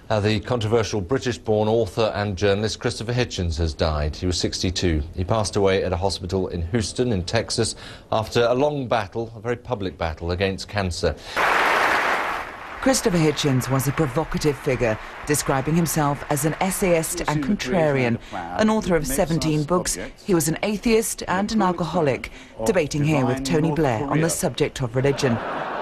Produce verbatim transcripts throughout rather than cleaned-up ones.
Uh, the controversial British-born author and journalist Christopher Hitchens has died. He was sixty-two. He passed away at a hospital in Houston, in Texas, after a long battle, a very public battle, against cancer. Christopher Hitchens was a provocative figure, describing himself as an essayist and contrarian. An author of seventeen books, he was an atheist and an alcoholic, debating here with Tony Blair on the subject of religion.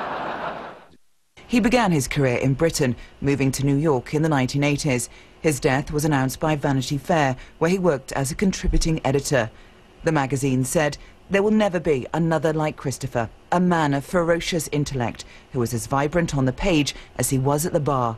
He began his career in Britain, moving to New York in the nineteen eighties. His death was announced by Vanity Fair, where he worked as a contributing editor. The magazine said, "There will never be another like Christopher, a man of ferocious intellect who was as vibrant on the page as he was at the bar."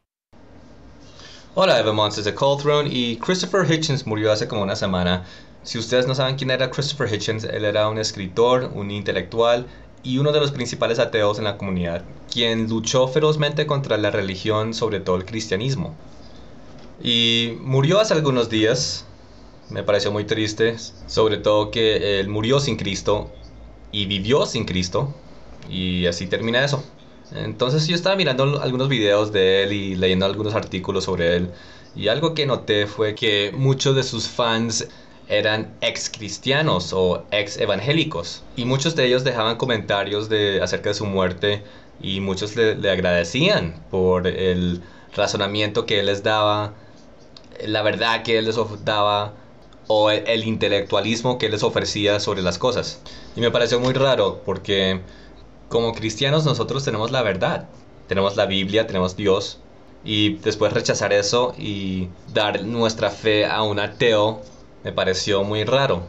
Hola, Evermonts, desde Cold Throne, y Christopher Hitchens murió hace como una semana. Si ustedes no saben quién era Christopher Hitchens, él era un escritor, un intelectual y uno de los principales ateos en la comunidad, quien luchó ferozmente contra la religión, sobre todo el cristianismo. Y murió hace algunos días. Me pareció muy triste, sobre todo que él murió sin Cristo y vivió sin Cristo, y así termina eso. Entonces yo estaba mirando algunos videos de él y leyendo algunos artículos sobre él, y algo que noté fue que muchos de sus fans eran ex cristianos o ex evangélicos, y muchos de ellos dejaban comentarios de, acerca de su muerte, y muchos le, le agradecían por el razonamiento que él les daba, la verdad que él les daba, o el, el intelectualismo que él les ofrecía sobre las cosas. Y me pareció muy raro porque como cristianos nosotros tenemos la verdad, tenemos la Biblia, tenemos Dios, y después rechazar eso y dar nuestra fe a un ateo me pareció muy raro.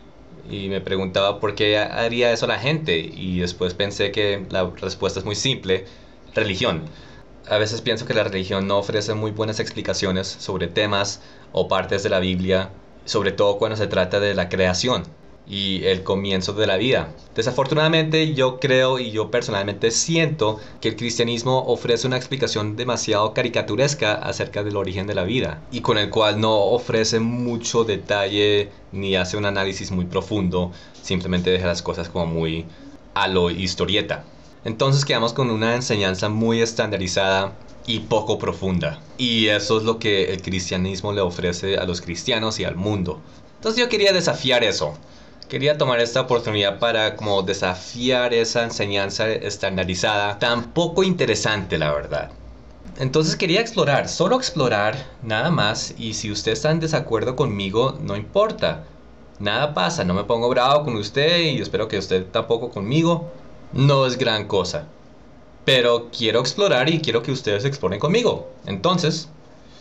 Y me preguntaba por qué haría eso la gente, y después pensé que la respuesta es muy simple: religión. A veces pienso que la religión no ofrece muy buenas explicaciones sobre temas o partes de la Biblia, sobre todo cuando se trata de la creación y el comienzo de la vida. Desafortunadamente yo creo y yo personalmente siento que el cristianismo ofrece una explicación demasiado caricaturesca acerca del origen de la vida, y con el cual no ofrece mucho detalle ni hace un análisis muy profundo, simplemente deja las cosas como muy a lo historieta. Entonces quedamos con una enseñanza muy estandarizada y poco profunda. Y eso es lo que el cristianismo le ofrece a los cristianos y al mundo. Entonces yo quería desafiar eso. Quería tomar esta oportunidad para como desafiar esa enseñanza estandarizada, tan poco interesante, la verdad. Entonces quería explorar, solo explorar, nada más. Y si usted está en desacuerdo conmigo, no importa. Nada pasa, no me pongo bravo con usted y espero que usted tampoco conmigo. No es gran cosa. Pero quiero explorar y quiero que ustedes exploren conmigo. Entonces,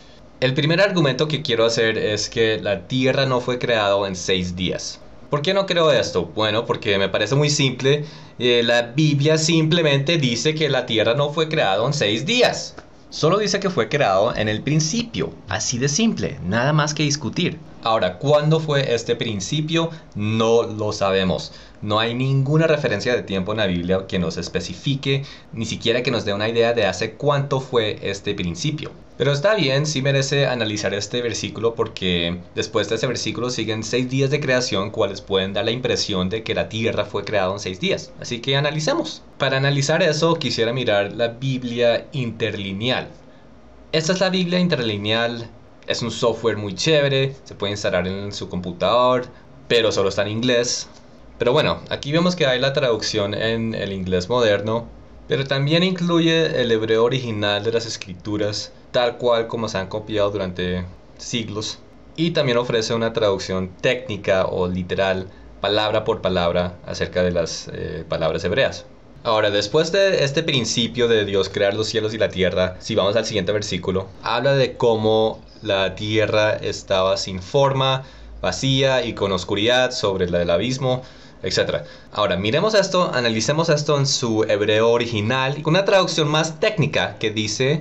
el primer argumento que quiero hacer es que la Tierra no fue creada en seis días. ¿Por qué no creo esto? Bueno, porque me parece muy simple. Eh, la Biblia simplemente dice que la Tierra no fue creada en seis días. Solo dice que fue creado en el principio. Así de simple, nada más que discutir. Ahora, ¿cuándo fue este principio? No lo sabemos. No hay ninguna referencia de tiempo en la Biblia que nos especifique, ni siquiera que nos dé una idea de hace cuánto fue este principio. Pero está bien, sí merece analizar este versículo, porque después de este versículo siguen seis días de creación, cuales pueden dar la impresión de que la Tierra fue creada en seis días. Así que analicemos. Para analizar eso quisiera mirar la Biblia interlineal. Esta es la Biblia interlineal. Es un software muy chévere, se puede instalar en su computador, pero solo está en inglés. Pero bueno, aquí vemos que hay la traducción en el inglés moderno, pero también incluye el hebreo original de las escrituras, tal cual como se han copiado durante siglos. Y también ofrece una traducción técnica o literal, palabra por palabra, acerca de las eh, palabras hebreas. Ahora, después de este principio de Dios crear los cielos y la tierra, si vamos al siguiente versículo, habla de cómo la tierra estaba sin forma, vacía y con oscuridad sobre el abismo, etcétera. Ahora, miremos esto, analicemos esto en su hebreo original y con una traducción más técnica que dice: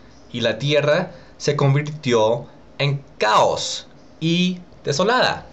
y la tierra se convirtió en caos y desolada.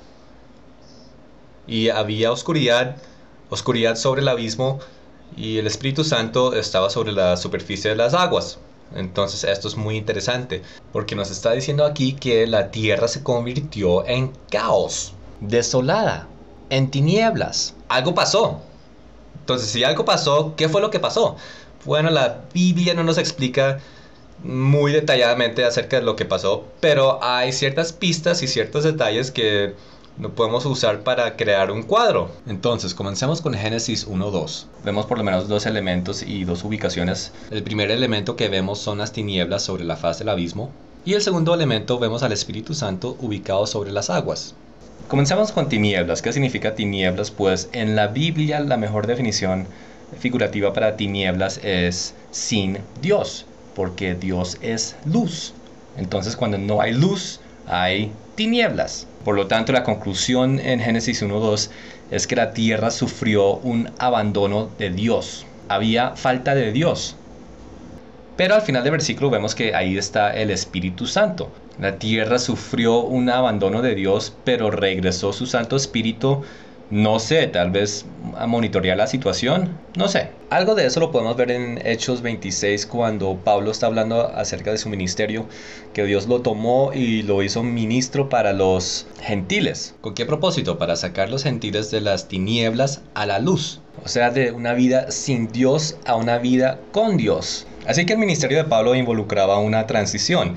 Y había oscuridad, oscuridad sobre el abismo, y el Espíritu Santo estaba sobre la superficie de las aguas. Entonces esto es muy interesante, porque nos está diciendo aquí que la tierra se convirtió en caos, desolada, en tinieblas. Algo pasó. Entonces, si algo pasó, ¿qué fue lo que pasó? Bueno, la Biblia no nos explica muy detalladamente acerca de lo que pasó, pero hay ciertas pistas y ciertos detalles que no podemos usar para crear un cuadro. Entonces, comencemos con Génesis uno dos. Vemos por lo menos dos elementos y dos ubicaciones. El primer elemento que vemos son las tinieblas sobre la faz del abismo. Y el segundo elemento vemos al Espíritu Santo ubicado sobre las aguas. Comencemos con tinieblas. ¿Qué significa tinieblas? Pues en la Biblia la mejor definición figurativa para tinieblas es sin Dios, porque Dios es luz. Entonces, cuando no hay luz, hay tinieblas. Por lo tanto, la conclusión en Génesis uno dos es que la tierra sufrió un abandono de Dios. Había falta de Dios. Pero al final del versículo vemos que ahí está el Espíritu Santo. La tierra sufrió un abandono de Dios, pero regresó su Santo Espíritu. No sé, tal vez a monitorear la situación, no sé. Algo de eso lo podemos ver en Hechos veintiséis, cuando Pablo está hablando acerca de su ministerio, que Dios lo tomó y lo hizo ministro para los gentiles. ¿Con qué propósito? Para sacar los gentiles de las tinieblas a la luz. O sea, de una vida sin Dios a una vida con Dios. Así que el ministerio de Pablo involucraba una transición.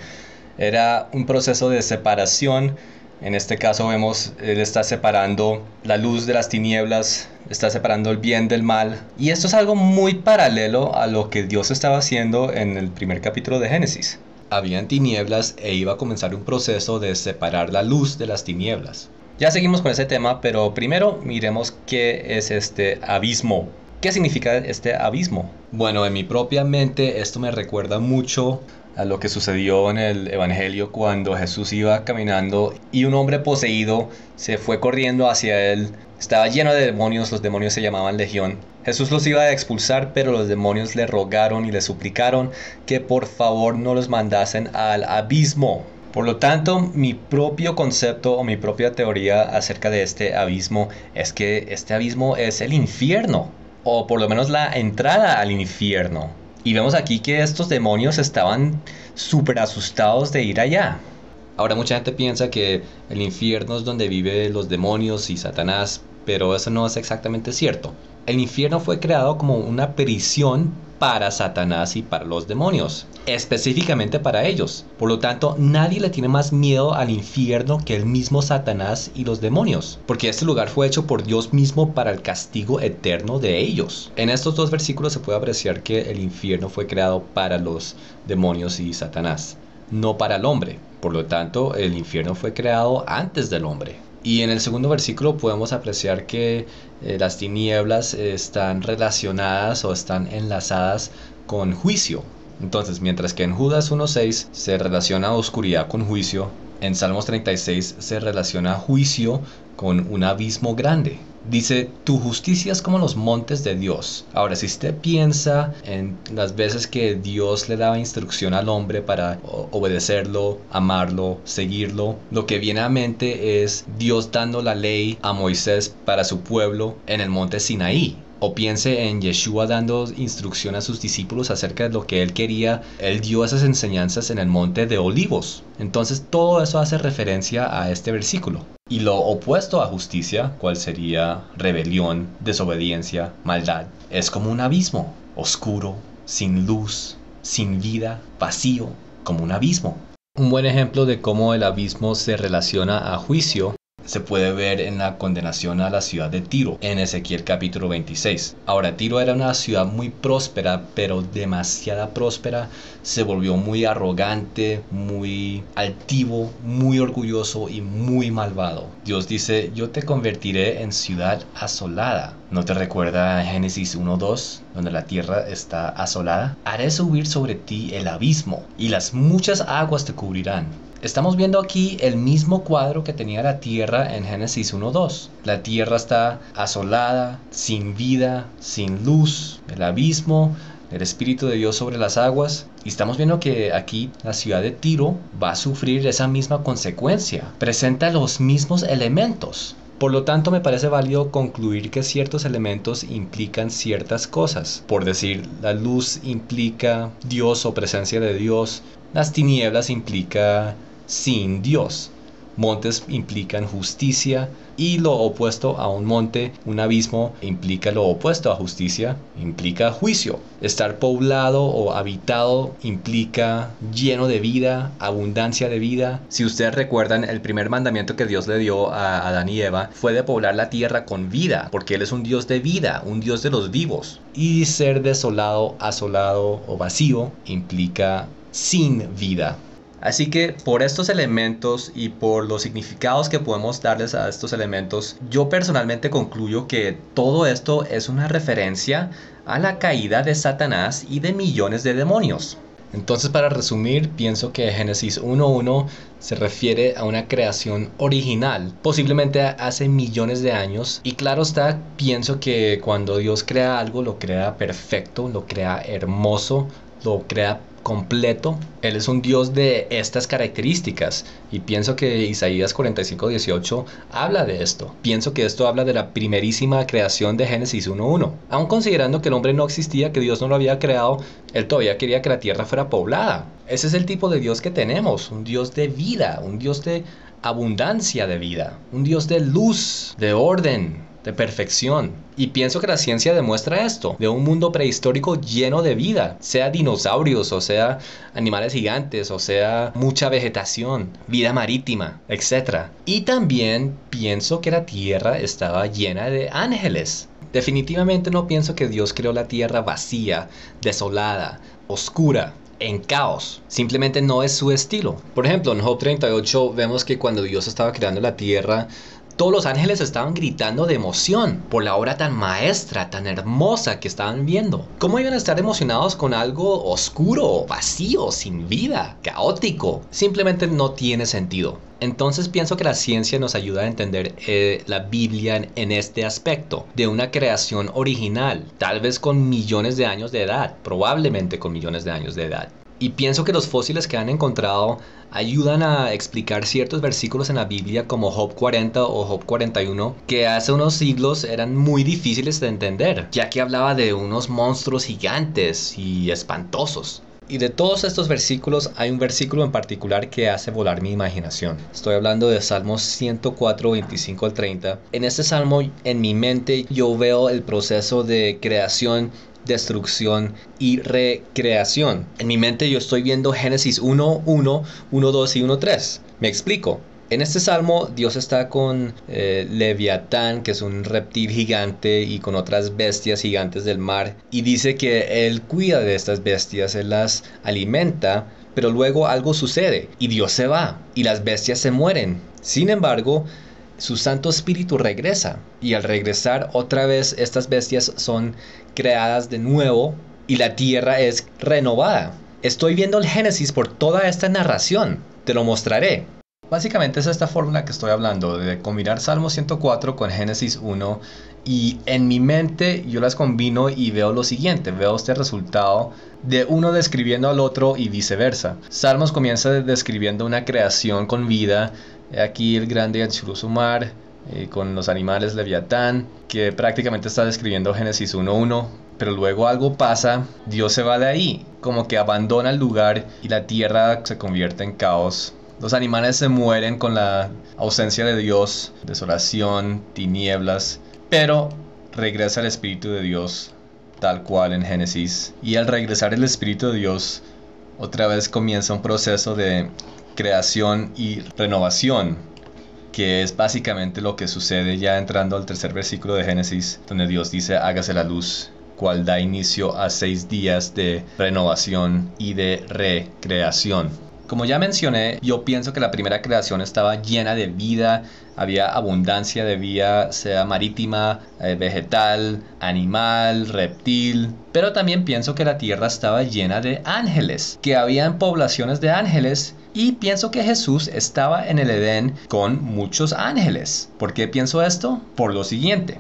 Era un proceso de separación. En este caso vemos, él está separando la luz de las tinieblas, está separando el bien del mal. Y esto es algo muy paralelo a lo que Dios estaba haciendo en el primer capítulo de Génesis. Habían tinieblas e iba a comenzar un proceso de separar la luz de las tinieblas. Ya seguimos con ese tema, pero primero miremos qué es este abismo. ¿Qué significa este abismo? Bueno, en mi propia mente esto me recuerda mucho a lo que sucedió en el Evangelio cuando Jesús iba caminando y un hombre poseído se fue corriendo hacia él. Estaba lleno de demonios, los demonios se llamaban Legión. Jesús los iba a expulsar, pero los demonios le rogaron y le suplicaron que por favor no los mandasen al abismo. Por lo tanto, mi propio concepto o mi propia teoría acerca de este abismo es que este abismo es el infierno, o por lo menos la entrada al infierno. Y vemos aquí que estos demonios estaban súper asustados de ir allá. Ahora mucha gente piensa que el infierno es donde viven los demonios y Satanás, pero eso no es exactamente cierto. El infierno fue creado como una prisión para Satanás y para los demonios, específicamente para ellos. Por lo tanto, nadie le tiene más miedo al infierno que el mismo Satanás y los demonios, porque este lugar fue hecho por Dios mismo para el castigo eterno de ellos. En estos dos versículos se puede apreciar que el infierno fue creado para los demonios y Satanás, no para el hombre. Por lo tanto, el infierno fue creado antes del hombre. Y en el segundo versículo podemos apreciar que eh, las tinieblas eh, están relacionadas o están enlazadas con juicio. Entonces, mientras que en Judas uno seis se relaciona oscuridad con juicio, en Salmos treinta y seis se relaciona juicio con un abismo grande. Dice, tu justicia es como los montes de Dios. Ahora, si usted piensa en las veces que Dios le daba instrucción al hombre para obedecerlo, amarlo, seguirlo, lo que viene a mente es Dios dando la ley a Moisés para su pueblo en el monte Sinaí. O piense en Yeshua dando instrucción a sus discípulos acerca de lo que él quería. Él dio esas enseñanzas en el monte de Olivos. Entonces todo eso hace referencia a este versículo. Y lo opuesto a justicia, cual sería rebelión, desobediencia, maldad, es como un abismo, oscuro, sin luz, sin vida, vacío, como un abismo. Un buen ejemplo de cómo el abismo se relaciona a juicio se puede ver en la condenación a la ciudad de Tiro, en Ezequiel capítulo veintiséis. Ahora, Tiro era una ciudad muy próspera, pero demasiada próspera. Se volvió muy arrogante, muy altivo, muy orgulloso y muy malvado. Dios dice, yo te convertiré en ciudad asolada. ¿No te recuerda Génesis uno dos, donde la tierra está asolada? Haré subir sobre ti el abismo, y las muchas aguas te cubrirán. Estamos viendo aquí el mismo cuadro que tenía la tierra en Génesis uno dos. La tierra está asolada, sin vida, sin luz, el abismo, el Espíritu de Dios sobre las aguas. Y estamos viendo que aquí la ciudad de Tiro va a sufrir esa misma consecuencia. Presenta los mismos elementos. Por lo tanto, me parece válido concluir que ciertos elementos implican ciertas cosas. Por decir, la luz implica Dios o presencia de Dios. Las tinieblas implica sin Dios. montes implican justicia y lo opuesto a un monte, un abismo, implica lo opuesto a justicia, implica juicio. Estar poblado o habitado implica lleno de vida, abundancia de vida. Si ustedes recuerdan, el primer mandamiento que Dios le dio a Adán y Eva fue de poblar la tierra con vida, porque Él es un Dios de vida, un Dios de los vivos. Y ser desolado, asolado o vacío implica sin vida. Así que por estos elementos y por los significados que podemos darles a estos elementos, yo personalmente concluyo que todo esto es una referencia a la caída de Satanás y de millones de demonios. Entonces, para resumir, pienso que Génesis uno uno se refiere a una creación original, posiblemente hace millones de años. Y claro está, pienso que cuando Dios crea algo, lo crea perfecto, lo crea hermoso, lo crea completo. Él es un Dios de estas características y pienso que Isaías cuarenta y cinco dieciocho habla de esto. Pienso que esto habla de la primerísima creación de Génesis uno uno. Aun considerando que el hombre no existía, que Dios no lo había creado, Él todavía quería que la tierra fuera poblada. Ese es el tipo de Dios que tenemos, un Dios de vida, un Dios de abundancia de vida, un Dios de luz, de orden, de perfección. Y pienso que la ciencia demuestra esto, de un mundo prehistórico lleno de vida, sea dinosaurios, o sea animales gigantes, o sea mucha vegetación, vida marítima, etcétera. Y también pienso que la tierra estaba llena de ángeles. Definitivamente no pienso que Dios creó la tierra vacía, desolada, oscura, en caos. Simplemente no es su estilo. Por ejemplo, en Job treinta y ocho vemos que cuando Dios estaba creando la tierra, todos los ángeles estaban gritando de emoción por la obra tan maestra, tan hermosa que estaban viendo. ¿Cómo iban a estar emocionados con algo oscuro, vacío, sin vida, caótico? Simplemente no tiene sentido. Entonces pienso que la ciencia nos ayuda a entender eh, la Biblia en, en este aspecto, de una creación original, tal vez con millones de años de edad, probablemente con millones de años de edad. Y pienso que los fósiles que han encontrado ayudan a explicar ciertos versículos en la Biblia como Job cuarenta o Job cuarenta y uno, que hace unos siglos eran muy difíciles de entender, ya que hablaba de unos monstruos gigantes y espantosos. Y de todos estos versículos hay un versículo en particular que hace volar mi imaginación. Estoy hablando de Salmos ciento cuatro, veinticinco al treinta. En este salmo, en mi mente, yo veo el proceso de creación, destrucción y recreación. En mi mente yo estoy viendo Génesis uno uno, uno dos y uno tres. Me explico. En este salmo Dios está con eh, Leviatán, que es un reptil gigante, y con otras bestias gigantes del mar, y dice que Él cuida de estas bestias, Él las alimenta, pero luego algo sucede y Dios se va y las bestias se mueren. Sin embargo, su Santo Espíritu regresa, y al regresar otra vez estas bestias son creadas de nuevo y la tierra es renovada. Estoy viendo el Génesis por toda esta narración, te lo mostraré. Básicamente es esta fórmula que estoy hablando, de combinar Salmo ciento cuatro con Génesis uno, y en mi mente yo las combino y veo lo siguiente, veo este resultado de uno describiendo al otro y viceversa. Salmos comienza describiendo una creación con vida, aquí el grande y anchuroso mar, eh, con los animales Leviatán, que prácticamente está describiendo Génesis uno uno, pero luego algo pasa, Dios se va de ahí, como que abandona el lugar y la tierra se convierte en caos. Los animales se mueren con la ausencia de Dios, desolación, tinieblas, pero regresa el Espíritu de Dios, tal cual en Génesis. Y al regresar el Espíritu de Dios, otra vez comienza un proceso de creación y renovación, que es básicamente lo que sucede ya entrando al tercer versículo de Génesis, donde Dios dice, hágase la luz, cual da inicio a seis días de renovación y de recreación. Como ya mencioné, yo pienso que la primera creación estaba llena de vida, había abundancia de vida, sea marítima, eh, vegetal, animal, reptil. Pero también pienso que la tierra estaba llena de ángeles, que habían poblaciones de ángeles. Y pienso que Jesús estaba en el Edén con muchos ángeles. ¿Por qué pienso esto? Por lo siguiente.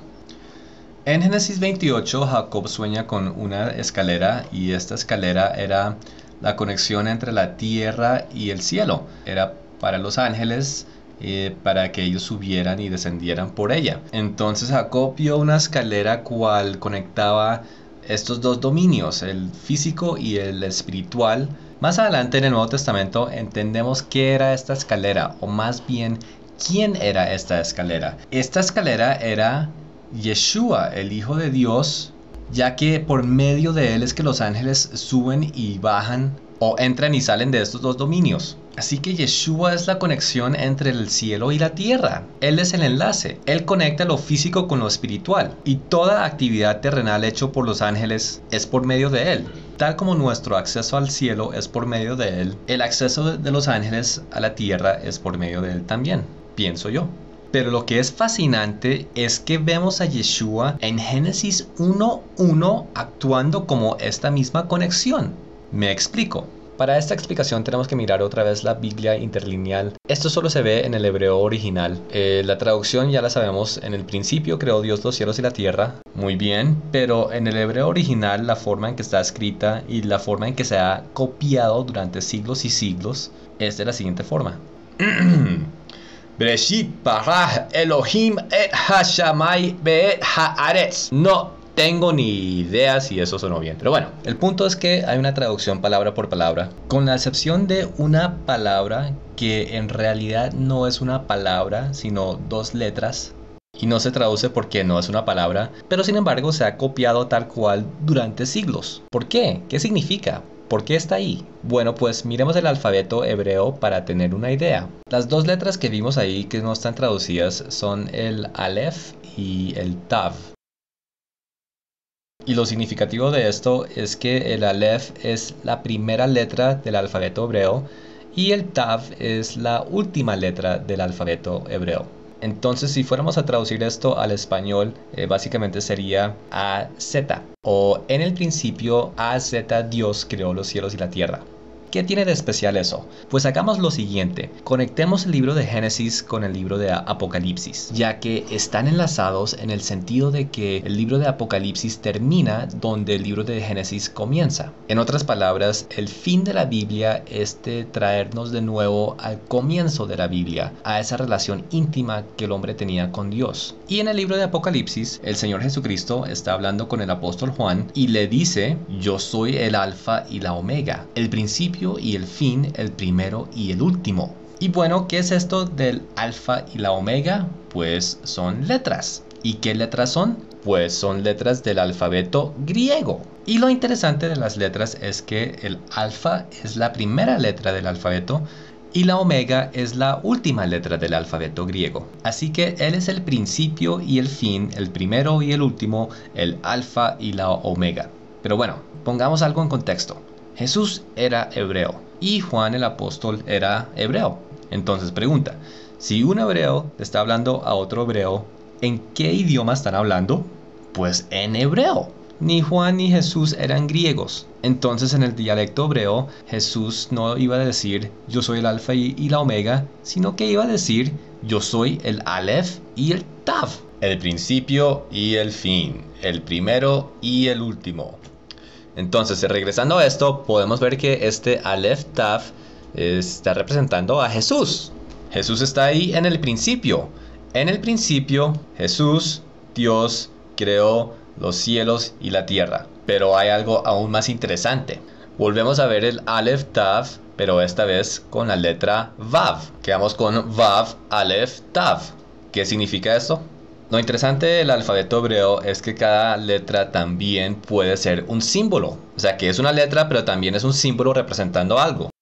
En Génesis veintiocho, Jacob sueña con una escalera, y esta escalera era la conexión entre la tierra y el cielo. Era para los ángeles, eh, para que ellos subieran y descendieran por ella. Entonces Jacob vio una escalera cual conectaba estos dos dominios, el físico y el espiritual, Más adelante en el Nuevo Testamento entendemos qué era esta escalera, o más bien, quién era esta escalera. Esta escalera era Yeshua, el Hijo de Dios, ya que por medio de él es que los ángeles suben y bajan o entran y salen de estos dos dominios. Así que Yeshua es la conexión entre el cielo y la tierra. Él es el enlace. Él conecta lo físico con lo espiritual. Y toda actividad terrenal hecha por los ángeles es por medio de él. Tal como nuestro acceso al cielo es por medio de él, el acceso de los ángeles a la tierra es por medio de él también, pienso yo. Pero lo que es fascinante es que vemos a Yeshua en Génesis uno uno actuando como esta misma conexión. Me explico. Para esta explicación tenemos que mirar otra vez la Biblia interlineal. Esto solo se ve en el hebreo original. Eh, la traducción ya la sabemos. En el principio creó Dios los cielos y la tierra. Muy bien. Pero en el hebreo original la forma en que está escrita y la forma en que se ha copiado durante siglos y siglos es de la siguiente forma. Bereshit bara Elohim et hashamay be'et haaretz. No tengo ni idea si eso sonó bien. Pero bueno, el punto es que hay una traducción palabra por palabra. Con la excepción de una palabra que en realidad no es una palabra, sino dos letras. Y no se traduce porque no es una palabra. Pero sin embargo se ha copiado tal cual durante siglos. ¿Por qué? ¿Qué significa? ¿Por qué está ahí? Bueno, pues miremos el alfabeto hebreo para tener una idea. Las dos letras que vimos ahí que no están traducidas son el Aleph y el Tav. Y lo significativo de esto es que el Aleph es la primera letra del alfabeto hebreo y el Tav es la última letra del alfabeto hebreo. Entonces, si fuéramos a traducir esto al español, eh, básicamente sería A Z. O en el principio, A Z Dios creó los cielos y la tierra. ¿Qué tiene de especial eso? Pues hagamos lo siguiente, conectemos el libro de Génesis con el libro de Apocalipsis, ya que están enlazados en el sentido de que el libro de Apocalipsis termina donde el libro de Génesis comienza. En otras palabras, el fin de la Biblia es de traernos de nuevo al comienzo de la Biblia, a esa relación íntima que el hombre tenía con Dios. Y en el libro de Apocalipsis, el Señor Jesucristo está hablando con el apóstol Juan y le dice, yo soy el alfa y la omega, el principio y el fin, el primero y el último. Y bueno, ¿qué es esto del alfa y la omega? Pues son letras. ¿Y qué letras son? Pues son letras del alfabeto griego. Y lo interesante de las letras es que el alfa es la primera letra del alfabeto y la omega es la última letra del alfabeto griego. Así que él es el principio y el fin, el primero y el último, el alfa y la omega. Pero bueno, pongamos algo en contexto. Jesús era hebreo y Juan el apóstol era hebreo. Entonces pregunta, si un hebreo está hablando a otro hebreo, ¿en qué idioma están hablando? Pues en hebreo. Ni Juan ni Jesús eran griegos. Entonces en el dialecto hebreo, Jesús no iba a decir yo soy el alfa y, y la omega, sino que iba a decir yo soy el Aleph y el Tav. El principio y el fin, el primero y el último. Entonces, regresando a esto, podemos ver que este Aleph Tav está representando a Jesús. Jesús está ahí en el principio. En el principio, Jesús, Dios, creó los cielos y la tierra. Pero hay algo aún más interesante. Volvemos a ver el Aleph Tav, pero esta vez con la letra Vav. Quedamos con Vav, Aleph, Tav. ¿Qué significa esto? Lo interesante del alfabeto hebreo es que cada letra también puede ser un símbolo. O sea que es una letra pero también es un símbolo representando algo.